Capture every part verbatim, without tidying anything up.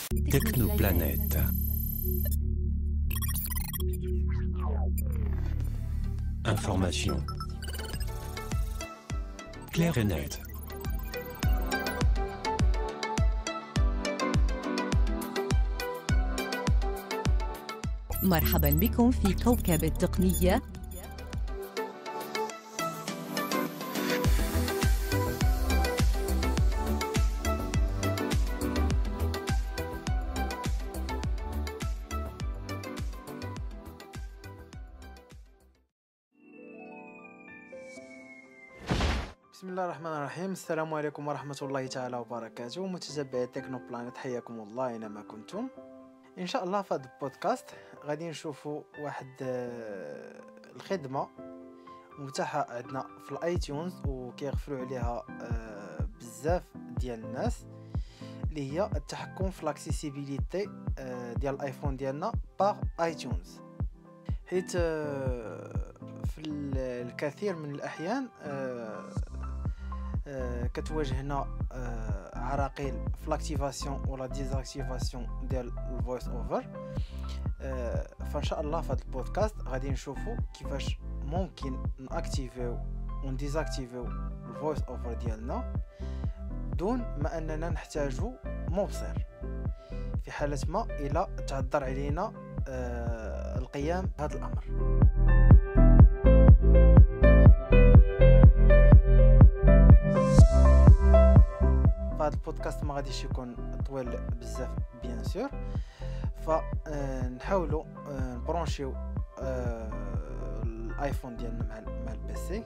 Technoplanète. Information claire et nette. مرحبا بكم في كوكب التقنية. بسم الله الرحمن الرحيم. السلام عليكم ورحمة الله تعالى وبركاته. متتبعي تكنوبلانيت، حياكم الله أينما كنتم. ان شاء الله في هذا البودكاست غادي نشوفوا واحد الخدمه متاحه عندنا في الايتونز وكيغفلوا عليها بزاف ديال الناس، اللي هي التحكم في الاكسيسيبيليتي ديال الايفون ديالنا باغ ايتونز. حيت في الكثير من الاحيان كتواجهنا عراقيل في لاكتيفاسيون ولا ديزاكتيفاسيون ديال الفويس اوفر. فان شاء الله في هذا البودكاست غادي نشوفوا كيفاش ممكن ناكتيفيو ونديزاكتيفيو الفويس اوفر ديالنا دون ما اننا نحتاجو مبصر في حاله ما الى تعذر علينا القيام بهذا الامر. هذا البودكاست ما غاديش يكون طويل بزاف بيان سور، فنحاولوا نبرونشيو الايفون ديالنا مع مع البيسي.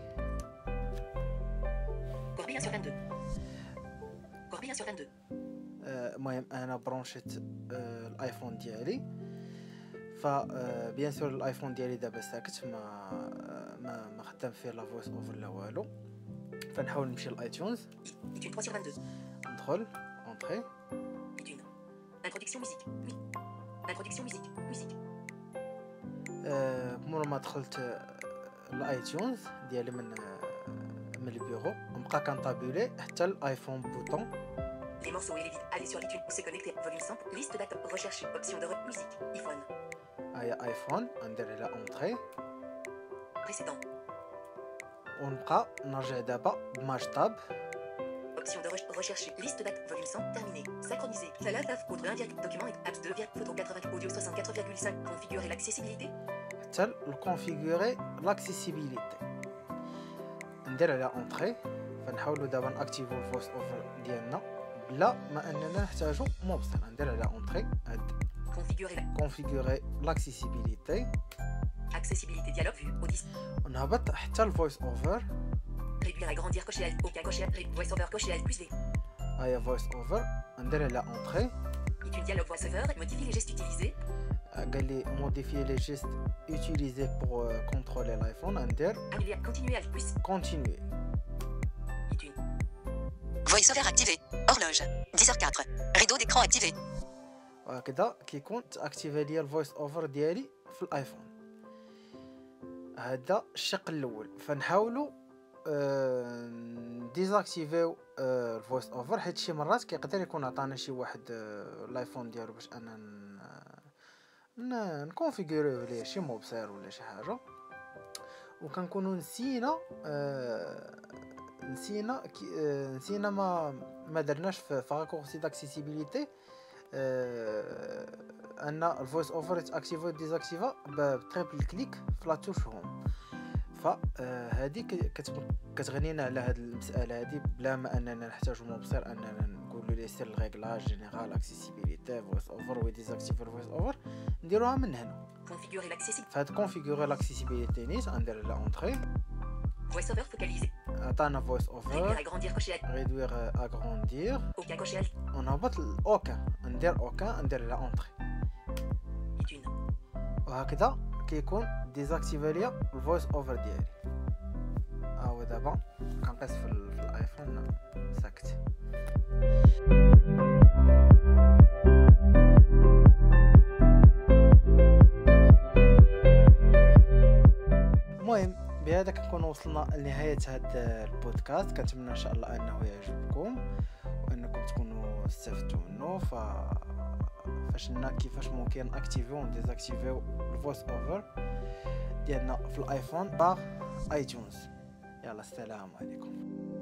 كوربيا sur vingt-deux. كوربيا sur vingt-deux. المهم انا برونشيت الايفون ديالي، ف بيان سور الايفون ديالي دابا ساكت، ما ما ما خدام فيه لا فويس اوفر لا والو. فنحاول نمشي لايتونز. trois sur vingt-deux. ندخل اونطري. Introduction musique. Introduction musique. Musique. Euh, مور ما دخلت الايتونز ديالي من من البيرو نبقى كنطابيلي حتى الايفون بوطون. Les morceaux et les vides. Allez sur l'iTunes ou se connecter. Volume simple. Liste d'actes. Recherche. Option de re- musique. iPhone. هيا ايفون ندير على اونطري Précédent. ونبقى نرجع دابا بماج تاب. Option de re- recherche. Liste d'actes. Volume cent. Terminé. Synchroniser. ثلاثة. Autre un virgule. Document. Apps deux virgule. Photo quatre-vingts. Audio soixante-quatre virgule cinq. Configurer l'accessibilité. حتى الكونفيغوري لاكسيسيبيليتي ندير على اونطري. فنحاولوا دابا ناكتيفو الفويس اوفر ديالنا بلا ما اننا نحتاجو مبصر. ندير على اونطري هاد Configurer la- كونفيغوري لاكسيسيبيليتي accessibilité. Dialogue vue. Audition. ونهبط حتى الفويس اوفر. Réduire, agrandir, cocher Alt. Aucun cocher Alt. Ré- VoiceOver, cocher Alt plus V. هيا فويس اوفر ندير على اونطري. iTunes Dialogue VoiceOver. Modifie les gestes utilisés. قال لي modifier les gestes utilisés pour euh, contrôler l'iPhone. ندير Annuler. Continuer Alt plus. continuer. iTunes. VoiceOver activé. Horloge. dix heures quatre. Rideau d'écran activé. وهكذا كيكون تاكتيفي ليا الفويس اوفر ديالي في الايفون. هذا الشق الاول. فنحاولوا آه ديزاكتيفيو آه الفويس اوفر، حيت شي مرات كيقدر يكون عطانا شي واحد آه الايفون ديالو باش انا ن نكونفيغوريو ليه شي مبصر ولا شي حاجه، وكنكونوا نسينا آه نسينا آه نسينا ما ما درناش في فاكورسي داكسيسيبيليتي آه ان الفويس اوفر تاكتيفا ديزاكتيفا بتريبل كليك في لا توش هوم. فهذه كتغنينا على هذه المساله هذه بلا ما اننا نحتاج مبصر اننا نقولوا ليه سير الريغلاج جينيرال اكسيسيبيليتي فويس اوفر وديزاكتيفي الفويس اوفر، نديروها من هنا. Configurer l'accessibilité. فهاد كونفيغوري لاكسيسيبيليتي نيت ندير على اونطري. VoiceOver focalisé. عطانا فويس Réduire, اوفر. agrandir, cocher Alt. ريدوير اغروندير Aucun cocher Alt. ونهبط الاوكا. ندير اوكا ندير على اونطري. iTunes. وهكذا كيكون ديزاكتيفي ليا الفويس اوفر ديالي. ها هو دابا كنقيس في, ال... في الايفون ساكت. المهم بهذا كنكون وصلنا لنهايه هذا البودكاست. كنتمنى ان شاء الله انه يعجبكم وانكم تكونوا استفدتوا منه. ف فاش لنا كيفاش ممكن اكتيفيو و ديزاكتيفيو الفويس اوفر ديالنا في الايفون باغ ايتونز. يلا السلام عليكم.